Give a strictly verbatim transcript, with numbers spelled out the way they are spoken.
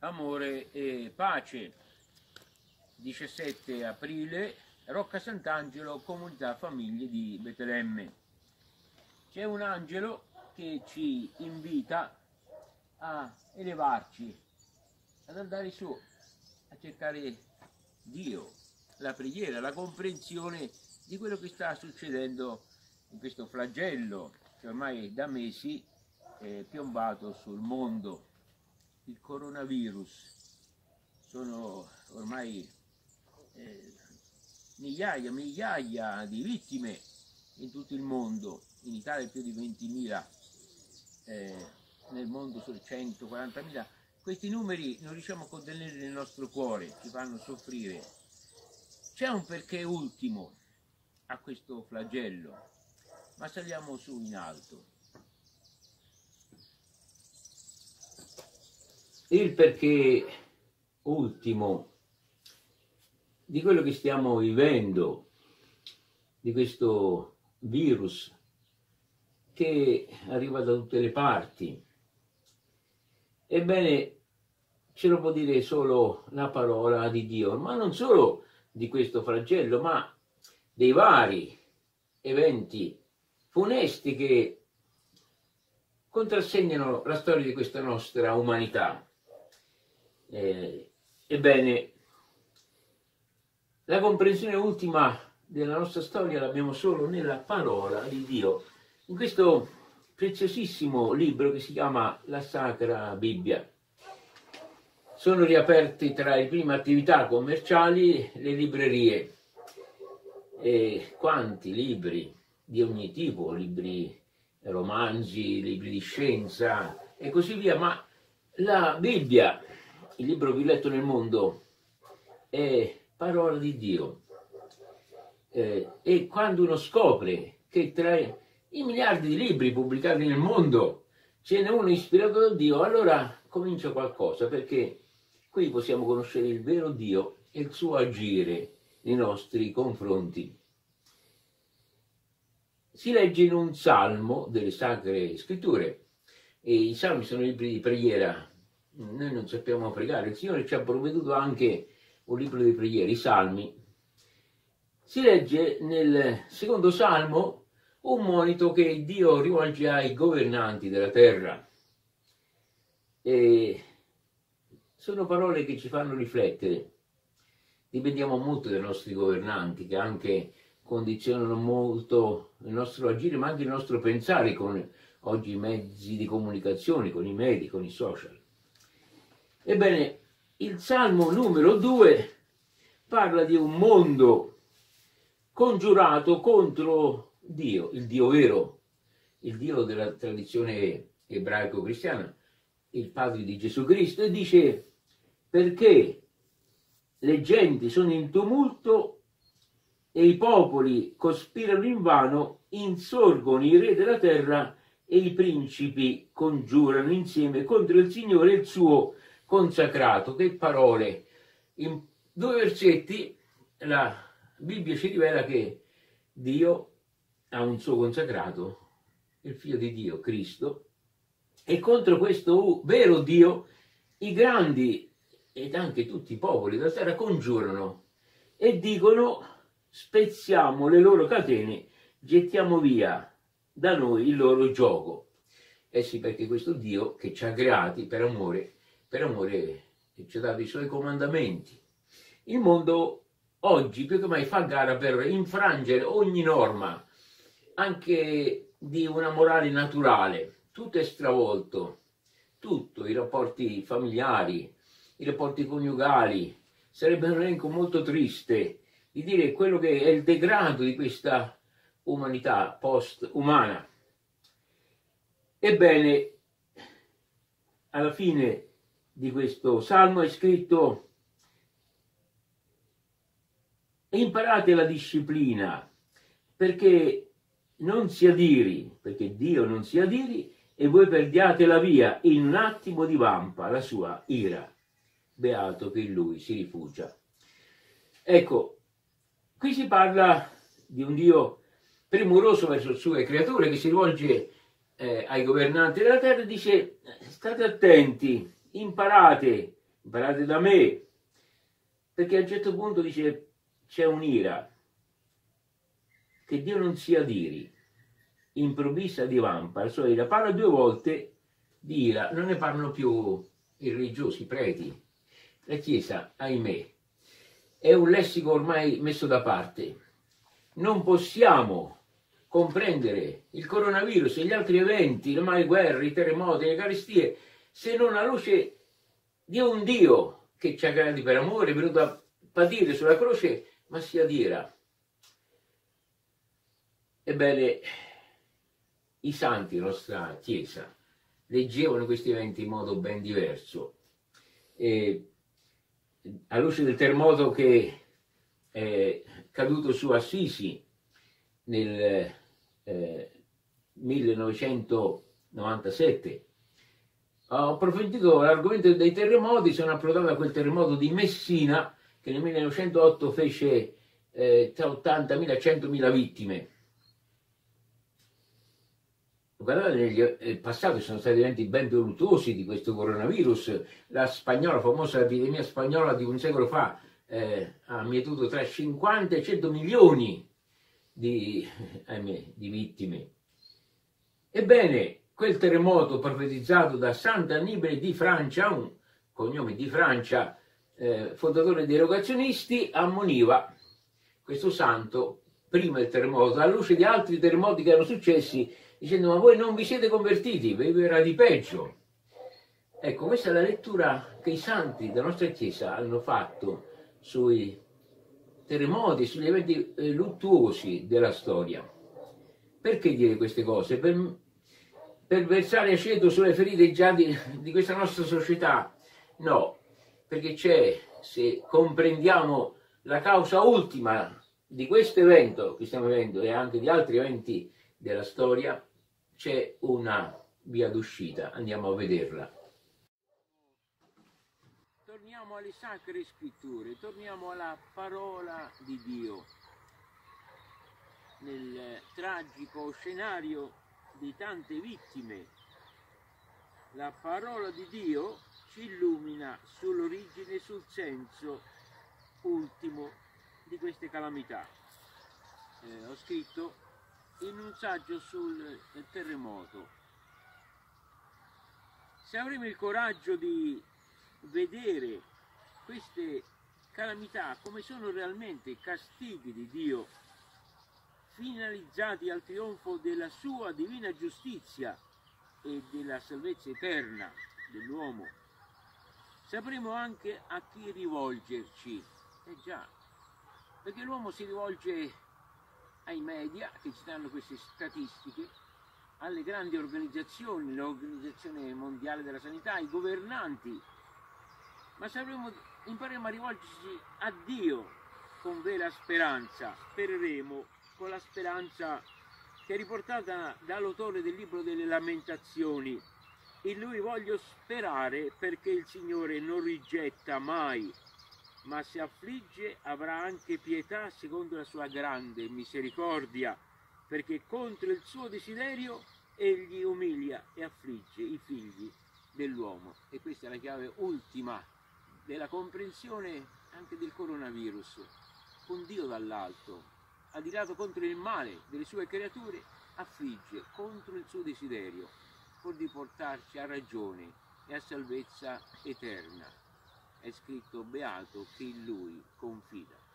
amore e pace. diciassette aprile, Rocca Sant'Angelo, comunità famiglie di Betlemme. C'è un angelo che ci invita a elevarci, ad andare su, a cercare Dio, la preghiera, la comprensione di quello che sta succedendo in questo flagello che ormai da mesi è piombato sul mondo, il coronavirus. Sono ormai eh, migliaia e migliaia di vittime in tutto il mondo, in Italia più di ventimila, eh, nel mondo sono centoquarantamila. Questi numeri non riusciamo a contenerli nel nostro cuore, ci fanno soffrire. C'è un perché ultimo a questo flagello, ma saliamo su in alto. Il perché ultimo di quello che stiamo vivendo, di questo virus che arriva da tutte le parti, ebbene ce lo può dire solo la parola di Dio, ma non solo di questo flagello, ma dei vari eventi funesti che contrassegnano la storia di questa nostra umanità. Eh, ebbene, la comprensione ultima della nostra storia l'abbiamo solo nella parola di Dio, in questo preziosissimo libro che si chiama la Sacra Bibbia. Sono riaperte tra le prime attività commerciali le librerie. E quanti libri di ogni tipo, libri romanzi, libri di scienza e così via, ma la Bibbia, il libro più letto nel mondo, è parola di Dio. Eh, e quando uno scopre che tra i miliardi di libri pubblicati nel mondo ce n'è uno ispirato da Dio, allora comincia qualcosa, perché qui possiamo conoscere il vero Dio e il suo agire nei nostri confronti. Si legge in un salmo delle Sacre Scritture, e i salmi sono libri di preghiera. Noi non sappiamo pregare, il Signore ci ha provveduto anche un libro di preghiera, i salmi. Si legge nel secondo salmo un monito che Dio rivolge ai governanti della terra. E sono parole che ci fanno riflettere. Dipendiamo molto dai nostri governanti, che anche condizionano molto il nostro agire, ma anche il nostro pensare, con oggi i mezzi di comunicazione, con i media, con i social. Ebbene, il Salmo numero due parla di un mondo congiurato contro Dio, il Dio vero, il Dio della tradizione ebraico-cristiana, il Padre di Gesù Cristo, e dice: perché le genti sono in tumulto e i popoli cospirano invano, insorgono i re della terra e i principi congiurano insieme contro il Signore e il suo consacrato. Che parole! In due versetti la Bibbia ci rivela che Dio ha un suo consacrato, il Figlio di Dio, Cristo, e contro questo vero Dio i grandi ed anche tutti i popoli della terra congiurano e dicono: spezziamo le loro catene, gettiamo via da noi il loro gioco. Eh sì, perché questo Dio che ci ha creati per amore, per amore ci ha dato i suoi comandamenti. Il mondo oggi più che mai fa gara per infrangere ogni norma, anche di una morale naturale. Tutto è stravolto, tutto, i rapporti familiari, i rapporti coniugali. Sarebbe un elenco molto triste di dire quello che è il degrado di questa umanità post-umana. Ebbene, alla fine di questo salmo è scritto: imparate la disciplina, perché non si adiri, perché Dio non si adiri, e voi perdiate la via, in un attimo divampa la sua ira. Beato che in lui si rifugia. Ecco, qui si parla di un Dio premuroso verso le sue creature, che si rivolge eh, ai governanti della terra e dice: state attenti, imparate imparate da me, perché a un certo punto dice c'è un'ira, che Dio non si adiri, improvvisa divampa, la sua ira, parla due volte di ira, non ne parlano più i religiosi, i preti, la Chiesa, ahimè, è un lessico ormai messo da parte, non possiamo comprendere il coronavirus e gli altri eventi, le male guerre, i terremoti, le carestie, se non alla luce di un Dio che ci ha creati per amore, è venuto a patire sulla croce, ma si adira. Ebbene, i santi della nostra Chiesa leggevano questi eventi in modo ben diverso. E, alla luce del terremoto che è caduto su Assisi nel eh, millenovecentonovantasette, ho approfondito l'argomento dei terremoti, sono approdato a quel terremoto di Messina che nel millenovecentootto fece eh, tra ottantamila e centomila vittime. Guardate, nel passato sono stati eventi ben più luttuosi di questo coronavirus. La spagnola, la famosa epidemia spagnola di un secolo fa, eh, ha mietuto tra cinquanta e cento milioni di, ahimè, di vittime. Ebbene, quel terremoto profetizzato da Sant'Annibale di Francia, un cognome di Francia, eh, fondatore dei Erogazionisti, ammoniva questo santo prima del terremoto, alla luce di altri terremoti che erano successi, dicendo: ma voi non vi siete convertiti, vi era di peggio. Ecco, questa è la lettura che i santi della nostra Chiesa hanno fatto sui terremoti, sugli eventi eh, luttuosi della storia. Perché dire queste cose? Per, per versare aceto sulle ferite già di, di questa nostra società? No, perché c'è, se comprendiamo la causa ultima di questo evento che stiamo vivendo e anche di altri eventi della storia, c'è una via d'uscita, andiamo a vederla. Torniamo alle sacre scritture, torniamo alla parola di Dio. Nel tragico scenario di tante vittime, la parola di Dio ci illumina sull'origine e sul senso ultimo di queste calamità. Eh, ho scritto in un saggio sul terremoto: se avremo il coraggio di vedere queste calamità come sono realmente castighi di Dio, finalizzati al trionfo della sua divina giustizia e della salvezza eterna dell'uomo, sapremo anche a chi rivolgerci. Eh già, perché l'uomo si rivolge ai media che ci danno queste statistiche, alle grandi organizzazioni, l'Organizzazione Mondiale della Sanità, ai governanti, ma sapremo, impareremo a rivolgerci a Dio con vera speranza, spereremo con la speranza che è riportata dall'autore del libro delle Lamentazioni: in lui voglio sperare, perché il Signore non rigetta mai, ma se affligge avrà anche pietà secondo la sua grande misericordia, perché contro il suo desiderio egli umilia e affligge i figli dell'uomo. E questa è la chiave ultima della comprensione anche del coronavirus. Un Dio dall'alto, adirato contro il male delle sue creature, affligge contro il suo desiderio, pur di portarci a ragione e a salvezza eterna. È scritto: beato chi in lui confida.